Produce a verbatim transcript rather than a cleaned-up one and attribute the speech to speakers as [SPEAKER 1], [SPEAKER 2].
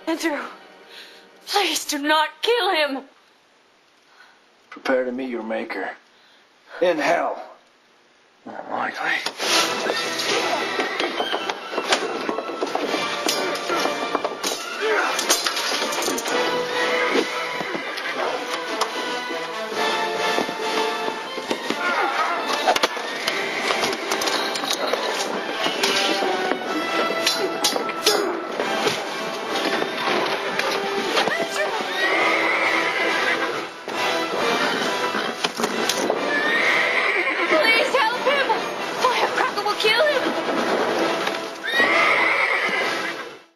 [SPEAKER 1] Andrew, please do not kill him.
[SPEAKER 2] Prepare to meet your maker. In hell. Unlikely.